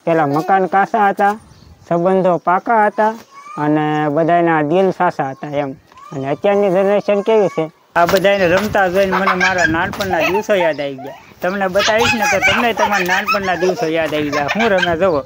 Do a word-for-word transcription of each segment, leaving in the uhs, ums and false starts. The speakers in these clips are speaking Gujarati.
પેલા મકાન કાસા હતા, સંબંધો પાકા હતા અને બધાના દિલ સાસા હતા એમ. અને અત્યારની જનરેશન કેવી છે, આ બધાને રમતા જોઈને મને મારા નાનપણના દિવસો યાદ આવી ગયા. તમને બતાવીશ ને તો તમને તમારા નાનપણના દિવસો યાદ આવી ગયા. હું રમે જુઓ.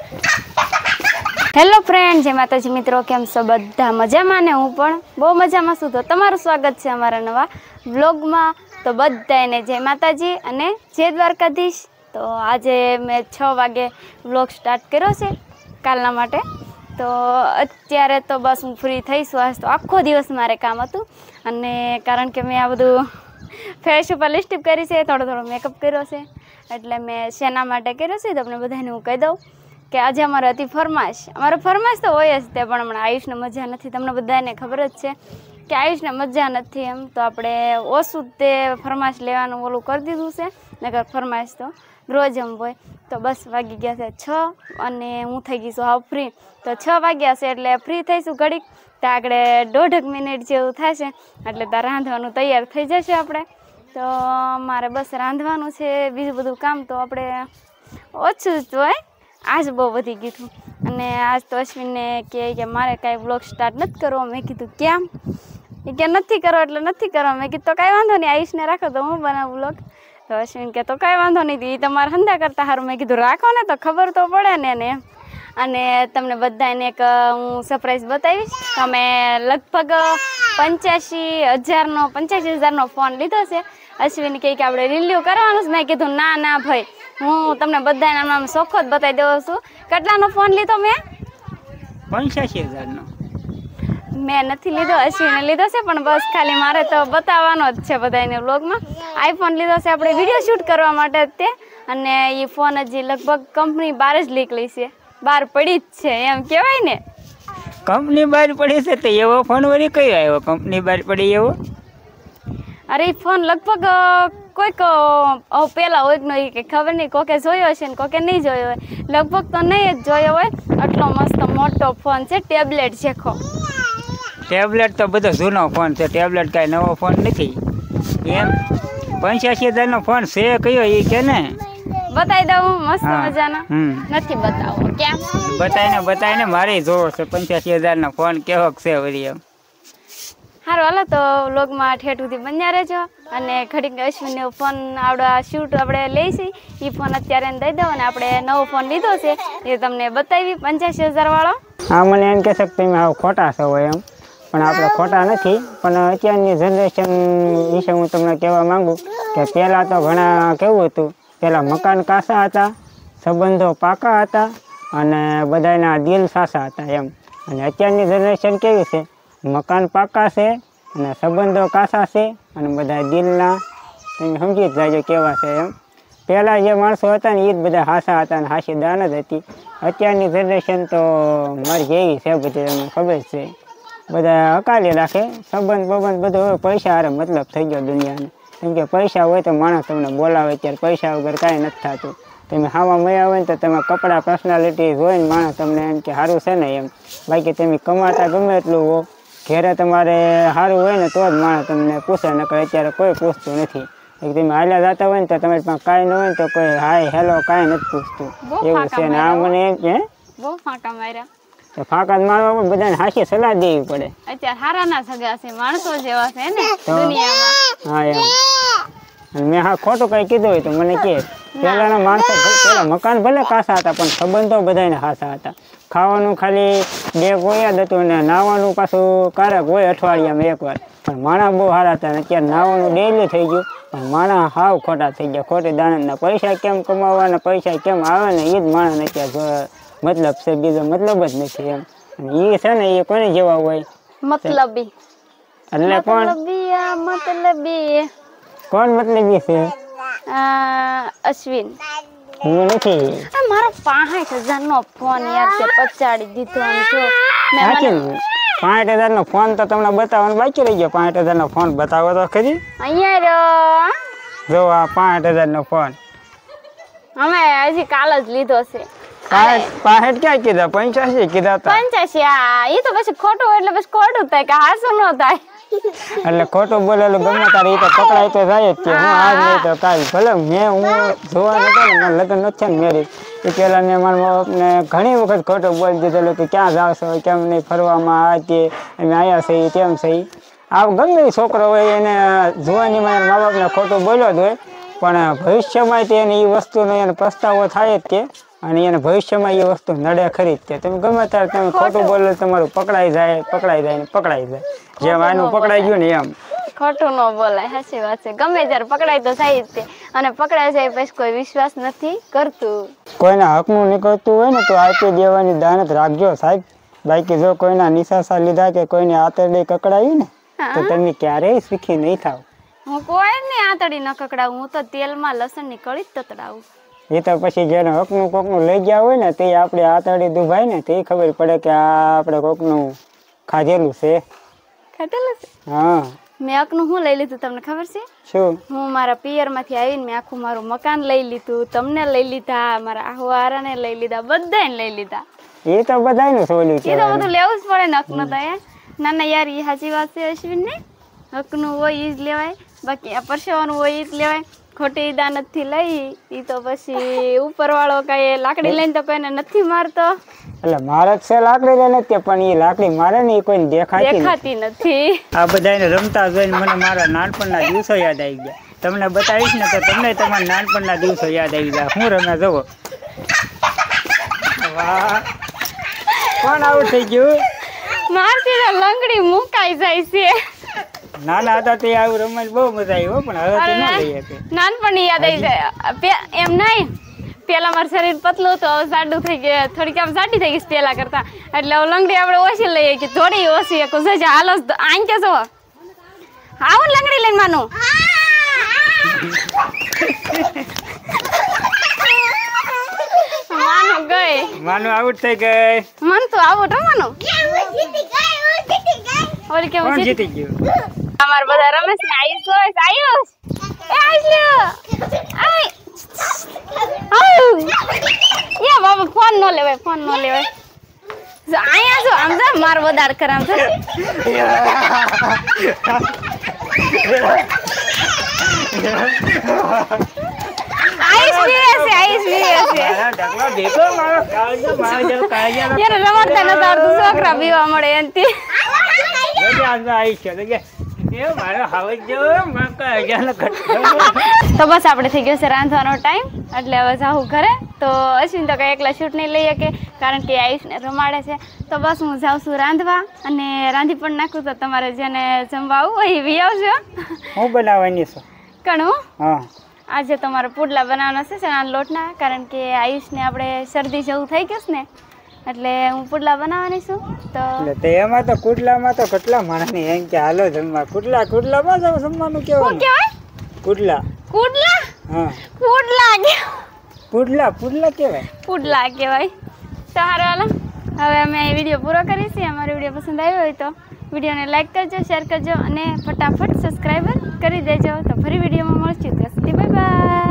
હેલો ફ્રેન્ડ, જય માતાજી મિત્રો, કેમ છો બધા? મજામાં ને? હું પણ બહુ મજામાં છું. તો તમારું સ્વાગત છે અમારા નવા વ્લોગમાં. તો બધાને જય માતાજી અને જય દ્વારકાધીશ. તો આજે મેં છ વાગે વ્લોગ સ્ટાર્ટ કર્યો છે કાલના માટે. તો અત્યારે તો બસ હું ફ્રી થઈશું. આજ તો આખો દિવસ મારે કામ હતું અને કારણ કે મેં આ બધું ફેસ ઉપર લિપસ્ટિક કરી છે, થોડો થોડો મેકઅપ કર્યો છે, એટલે મેં શેના માટે કર્યો છે તમને બધાને હું કહી દઉં કે આજે અમારે હતી ફરમાઈશ. અમારે ફરમાઈશ તો હોય જ તે, પણ હમણાં આયુષને મજા નથી. તમને બધાને ખબર જ છે કે આયુષને મજા નથી એમ, તો આપણે ઓછું તે ફરમાઈશ લેવાનું ઓલું કરી દીધું છે, નકર ફરમાઈશ તો રોજ એમ હોય. તો બસ વાગી ગયા છે છ અને હું થઈ ગઈ છું હાવ ફ્રી. તો છ વાગ્યા છે એટલે ફ્રી થઈશું ઘડીક. તો આગળ દોઢક મિનિટ જેવું થશે એટલે ત્યાં રાંધવાનું તૈયાર થઈ જશે આપણે. તો મારે બસ રાંધવાનું છે, બીજું બધું કામ તો આપણે ઓછું જ હોય. આજ બહુ વધી ગયું. અને આજ તો અશ્વિનને કહે કે મારે કાંઈ વ્લોગ સ્ટાર્ટ નથી કરવો. મેં કીધું કેમ? એ કે નથી કરો એટલે નથી કરો. મેં કીધું તો કાંઈ વાંધો નહીં, આયુષને રાખો તો હું બનાવું વ્લોગ. તો અશ્વિન કે તો કાંઈ વાંધો નહીં, એ તમારે ધંધા કરતા સારું. મેં કીધું રાખો ને તો ખબર તો પડે ને એને. અને તમને બધાને એક હું સરપ્રાઈઝ બતાવીશ. તમે લગભગ પંચ્યાસી હજારનો પંચ્યાસી હજારનો ફોન લીધો છે. અશ્વિન કહે કે આપણે રિન્યુ કરવાનું છે. મેં કીધું ના ના ભાઈ, હું તમને બધાના નામ ચોખ્ખો જ બતાવી દઉં છું. કેટલાનો ફોન લીધો મેં? પંચ્યાસી હજારનો. મેં નથી લીધો, અશ્વિને લીધો છે, પણ બસ ખાલી મારે તો બતાવવાનો જ છે બધાને વ્લોગમાં. આઈફોન લીધો છે આપણે વિડીયો શૂટ કરવા માટે તે. અને એ ફોન હજી લગભગ કંપની બહાર જ નીકળી છે, બહાર પડી જ છે એમ કહેવાય ને. કંપની બહાર પડી છે તો એવો ફોન વળી કયો આવ્યો કંપની બહાર પડી એવો? અરે એ ફોન લગભગ કોઈક પહેલાં હોય કે નહીં, ખબર નહીં, કોકે જોયો હશે ને કોકે નહીં જોયો હોય. લગભગ તો નહીં જ જોયો હોય. આટલો મસ્ત મોટો ફોન છે, ટેબ્લેટ જેખો. ટેબ્લેટ તો બધો જૂનો ફોન છે, ટેબ્લેટ કાંઈ નવો ફોન નથી એમ. પંચ્યાસી હજારનો ફોન છે કયો એ કે ને? બતાવી દઉં મસ્ત મજાના. નથી બતાવો કેમ? બતાવીને બતાવીને મારે જોવો છે પંચ્યાસી હજારનો ફોન કેવો છે વળી એમ. સારું હાલો તો વ્લોગમાં ઠેઠ સુધી બન્યા રહેજો. અને ઘડીક અશ્વિનનો ફોન આવડા શૂટ આપણે લઈશી. એ ફોન અત્યારે દઈ દો અને આપણે નવો ફોન લીધો છે એ તમને બતાવી પંચ્યાસી હજાર વાળો. હા, મને એમ કહેશે કે તમે આવ ખોટા છો એમ, પણ આપણે ખોટા નથી. પણ અત્યારની જનરેશન વિશે હું તમને કહેવા માગું કે પહેલાં તો ઘણા કેવું હતું, પહેલાં મકાન કાસા હતા, સંબંધો પાકા હતા અને બધાના દિલ સાસા હતા એમ. અને અત્યારની જનરેશન કેવી છે, મકાન પાકા છે અને સંબંધો કાસા છે અને બધા દિલના તમે સમજી જ જાજો કેવા છે એમ. પહેલાં જે માણસો હતા ને એ જ બધા હાસા હતા અને હાસી દાન જ હતી. અત્યારની જનરેશન તો મારી જેવી છે બધી, તમને ખબર જ છે. બધા અકાલી રાખે, સંબંધ બબંધ બધું હોય. પૈસા હારે મતલબ થઈ ગયો દુનિયાને. કેમ કે પૈસા હોય તો માણસ તમને બોલાવે. અત્યારે પૈસા વગર કાંઈ નથી થતું. તમે હાવા મળ્યા હોય ને તો તમે કપડાં પર્સનાલિટી હોય ને માણસ તમને એમ કે સારું છે ને એમ. બાકી તમે કમાતા ગમે એટલું હો, ઘેરે તમારે સારું હોય ને તો જ માણસ તમને પૂછે, નકર અત્યારે કોઈ પૂછતું નથી. તમે હાલ્યા જતા હોય ને તો તમારી પાસે કાંઈ ન હોય ને તો કોઈ હાય હેલો કાંઈ નથી પૂછતું. એવું છે ને આ મને એમ કે બહુ ફાંકા માર્યા. તો ફાંકા મારવા પણ બધાને હાસી સલાહ દેવી પડે. અત્યારે હારાના સગા છે, માણસો જેવા છે ને દુનિયામાં. હા એમ. અને મેં હા ખોટું કઈ કીધું હોય તો મને કે પહેલાના માણસો પેલા મકાન ભલે કાસા હતા પણ સંબંધો બધાને હાસા હતા. ખાવાનું ખાલી બે ગોયા જ હતું ને નાવાનું પાછું કારક હોય અઠવાડિયામાં એકવાર. પણ માણા બહુ સારા હતા. અત્યારે નાવાનું ડેલી થઈ ગયું પણ માણા હાવ ખોટા થઈ ગયા. ખોટી દાનતના પૈસા કેમ કમાવાના, પૈસા કેમ આવે ને એ જ માણસને અત્યારે મતલબ છે, બીજો મતલબ જ નથી એમ. એ છે ને એ કોને જેવા હોય મતલબી. એટલે કોણ મતલબી કોણ મતલબી છે? અશ્વિન. હું નથી. મારો પાંસઠ હજાર નો ફોન યાર તે પચાડી દીધો. પાંસઠ હજાર નો ફોન તો તમને બતાવવાનું બાકી રહી ગયો. પાંસઠ હજાર નો ફોન બતાવો તો ખરી. અહીંયા જો આ પાંસઠ હજાર નો ફોન અમે હજી કાલ જ લીધો છે. પાસઠ પાસઠ ક્યાં કીધા પંચ્યાસી કીધા હતા પંચ્યાસી આ એ તો પછી ખોટું હોય એટલે પછી ખોટું થાય કે હાસું ન થાય એટલે ખોટું બોલેલું ગમે તારે એ તો પકડાય તો જાય જ તે હું આજ નહીં તો કાલ ભલે મેં હું જોવા નતો ને મારા લગ્ન નથી ને મેરી એ પહેલાં મેં મારા મા બાપને ઘણી વખત ખોટું બોલી દીધેલું કે ક્યાં જાવ છો કેમ નહીં ફરવામાં આ તે અમે આવ્યા છીએ તેમ છે આ ગમે એ છોકરો હોય એને જોવાનીમાં મા બાપને ખોટું બોલ્યો જ હોય પણ ભવિષ્યમાં તેને એ વસ્તુનો એને પસ્તાવો થાય જ તે અને એને ભવિષ્યમાં એ વસ્તુ નડે ખરી જ તે તમે ગમે ત્યારે તમે ખોટું બોલો તમારું પકડાઈ જાય પકડાઈ જાય ને પકડાઈ જાય જેમ આનું પકડાઈ ગયું ને એમ ખોટું ન બોલાય સાચી વાત છે ગમે ત્યારે પકડાય તો થાય જ તે અને પકડાય જાય પછી કોઈ વિશ્વાસ નથી કરતું કોઈના હકનું નીકળતું હોય ને તો આપી દેવાની દાનત રાખજો સાહેબ બાકી જો કોઈના નિશાસા લીધા કે કોઈને આતરડી કકડાયું ને તો તમે ક્યારેય સુખી નહીં થાવ હું કોઈને આતડી ન કકડાવું હું તો તેલમાં લસણની કળી જ તતડાવું એ તો પછી જેને હકનું કોકનું લઈ ગયા હોય ને તે આપણે આતડી દુભાઈ ને તે ખબર પડે કે આ આપણે કોકનું ખાધેલું છે ખાધેલું છે હા મેં હકનું હું લઈ લીધું તમને ખબર છે શું હું મારા પિયરમાંથી આવીને મેં આખું મારું મકાન લઈ લીધું તમને લઈ લીધા મારા આહુવારાને લઈ લીધા બધાને લઈ લીધા એ તો બધાયનું સોલ્યું એ તો બધું લેવું જ પડે ને હકનું તો એ ના ના યાર એ સાચી વાત છે અશ્વિન ને હકનું હોય એ જ લેવાય બાકી આ પરસેવાનું હોય એ જ લેવાય ખોટી દાનતથી લઈ એ તો પછી ઉપરવાળો કઈ લાકડી લઈને તો કોઈને નથી મારતો એટલે મારે જ છે લાકડી લઈને જ પણ એ લાકડી મારે ને એ કોઈને દેખાતી દેખાતી નથી આ બધાને રમતા જોઈને મને મારા નાનપણના દિવસો યાદ આવી ગયા તમને બતાવીશ ને તો તમને તમારા નાનપણના દિવસો યાદ આવી ગયા હું રમે જોવો વાહ કોણ આવું થઈ ગયું મારથી તો લંગડી મુકાઈ જાય છે નાના હતા તે આવું રમવાની બહુ મજા આવી હો પણ હવે તો ના લઈ શકે નાનપણની યાદ આવી જાય એમ નહીં પેલા મારું શરીર પતલું તો જાડું થઈ ગયું થોડીક આમ જાડી થઈ ગઈ પેલા કરતા એટલે હવે લંગડી આપણે ઓછી લઈએ કે થોડી ઓછી કું હાલો આઈ કે છો આવું લંગડી લઈને માનું માનું ગઈ માનું આઉટ થઈ ગઈ મન તો આઉટ હો માનું ઓલી કેમ કોણ જીતી ગયું અમાર બધા રમેશ ને આયુષ હોય આયુષ એ આયુષ આય આવ યા બાબા ફોન નો લેવાય ફોન નો લેવાય આયા જો આમ જા માર વધાર કરામ છે આયુષ વીરે છે આયુષ વીરે છે ઢગલો દેખો મારો કાળજો મારો કાળજો યાર રમડતા ન આવડતું છોકરા પીવા મળે એનથી તો બસ આપણે થઈ ગયો છે રાંધવાનો ટાઈમ એટલે હવે જાઉં ઘરે તો અશ્વિન તો કઈ એકલા શૂટ નહીં લઈ શકે કારણ કે આયુષને રમાડે છે તો બસ હું જાઉં છું રાંધવા અને રાંધી પણ નાખું તો તમારે જેને જમવા આવું હોય એ વી આવજો હું બનાવવાની છું કણું હા આજે તમારે પુડલા બનાવવાના છે ચણાના લોટના કારણ કે આયુષને આપણે શરદી જેવું થઈ ગયું છે ને એટલે હું પુડલા બનાવવાની છું તો એટલે એમાં તો કુડલામાં તો કેટલા માણસની એમ કે હાલો જમવા કુડલા કુડલામાં જ જમવાનું કેવું કહેવાય કુડલા પુડલા હા પુડલા પુડલા પુડલા કહેવાય પુડલા કહેવાય તો હારો હાલો હવે અમે અહીં વિડીયો પૂરો કરીએ છીએ અમારો વિડીયો પસંદ આવ્યો હોય તો વિડીયોને લાઈક કરજો શેર કરજો અને ફટાફટ સબસ્ક્રાઈબર કરી દેજો તો ફરી વિડીયોમાં મળશું ત્યાં સુધી બાય બાય.